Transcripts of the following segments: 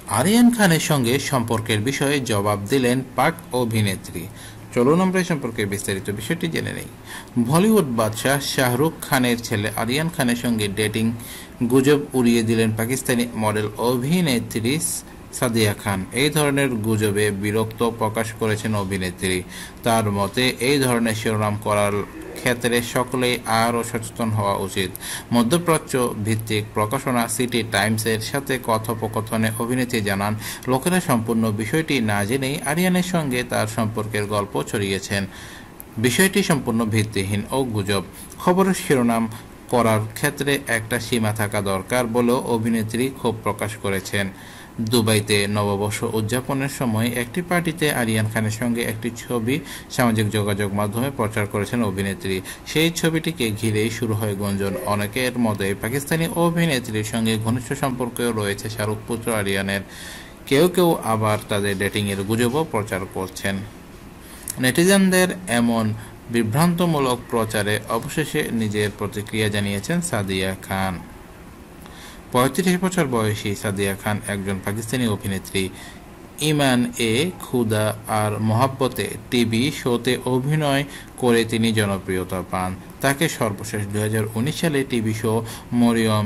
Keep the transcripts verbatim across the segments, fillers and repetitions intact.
আরিয়ান খানের সঙ্গে সম্পর্কের বিষয়ে জবাব দিলেন পাক অভিনেত্রী। চলুন আমরা এই সম্পর্কে বিস্তারিত বিষয়টি জেনে নেই। বলিউড বাদশাহ শাহরুখ খানের ছেলে আরিয়ান খানের সঙ্গে ডেটিং গুজব উড়িয়ে দিলেন পাকিস্তানি মডেল অভিনেত্রী সাদিয়া খান। এই ধরনের গুজবে বিরক্ত প্রকাশ করেছেন অভিনেত্রী। তার মতে এই ধরনের শিরোনাম করার ক্ষেত্রে সকলেই আরও সচেতন হওয়া উচিত। মধ্যপ্রাচ্য ভিত্তিক প্রকাশনা সিটি টাইমসের সাথে কথোপকথনে অভিনেত্রী জানান, লোকেরা সম্পূর্ণ বিষয়টি না জেনেই আরিয়ানের সঙ্গে তার সম্পর্কের গল্প ছড়িয়েছেন। বিষয়টি সম্পূর্ণ ভিত্তিহীন ও গুজব। খবরের শিরোনাম করার ক্ষেত্রে একটা সীমা থাকা দরকার বলেও অভিনেত্রী ক্ষোভ প্রকাশ করেছেন। দুবাইতে নববর্ষ উদযাপনের সময় একটি পার্টিতে আরিয়ান খানের সঙ্গে একটি ছবি সামাজিক যোগাযোগ মাধ্যমে প্রচার করেছেন অভিনেত্রী। সেই ছবিটিকে ঘিরেই শুরু হয় গুঞ্জন। অনেকের মতে পাকিস্তানি অভিনেত্রীর সঙ্গে ঘনিষ্ঠ সম্পর্কেও রয়েছে শাহরুখ পুত্র আরিয়ানের। কেউ কেউ আবার তাদের ডেটিংয়ের গুজবও প্রচার করছেন। নেটিজেনদের এমন বিভ্রান্তমূলক প্রচারে অবশেষে নিজের প্রতিক্রিয়া জানিয়েছেন সাদিয়া খান। পঁয়ত্রিশ বছর বয়সী সাদিয়া খান একজন পাকিস্তানি অভিনেত্রী। ইমান এ খুদা আর মোহাব্বতে টিভি শোতে অভিনয় করে তিনি জনপ্রিয়তা পান। তাকে সর্বশেষ দুই হাজার উনিশ সালে টিভি শো মরিয়ম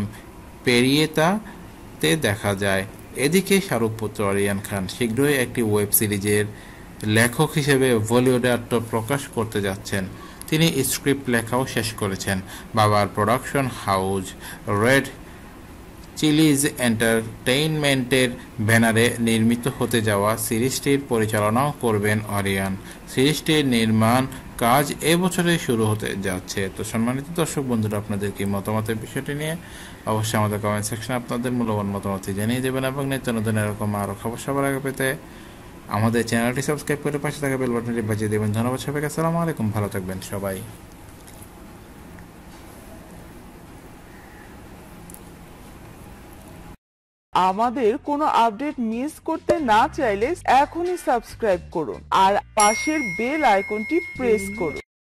পেরিয়েতাতে দেখা যায়। এদিকে শাহরুখ পুত্র আরিয়ান খান শীঘ্রই একটি ওয়েব সিরিজের লেখক হিসেবে বলিউডে আত্মপ্রকাশ করতে যাচ্ছেন। তিনি স্ক্রিপ্ট লেখাও শেষ করেছেন। বাবার প্রোডাকশন হাউস রেড চিলিজ এন্টারটেইনমেন্টের ব্যানারে নির্মিত হতে যাওয়া সিরিজটির পরিচালনাও করবেন আরিয়ান। সিরিজটির নির্মাণ কাজ এ বছরে শুরু হতে যাচ্ছে। তো সম্মানিত দর্শক বন্ধুরা, আপনাদের কি মতামতের বিষয়টি নিয়ে অবশ্যই আমাদের কমেন্ট সেকশনে আপনাদের মূল্যবান মতামত জানিয়ে দেবেন এবং নিত্য নতুন এরকম আরও খবর সবার আগে পেতে আমাদের চ্যানেলটি সাবস্ক্রাইব করে পাশে থাকা বেল বাটনটি বাজিয়ে দেবেন। ধন্যবাদ সবাইকে। আসসালামু আলাইকুম। ভালো থাকবেন সবাই। আমাদের কোনো আপডেট মিস করতে না চাইলে এখনই সাবস্ক্রাইব করুন আর পাশের বেল আইকনটি প্রেস করুন।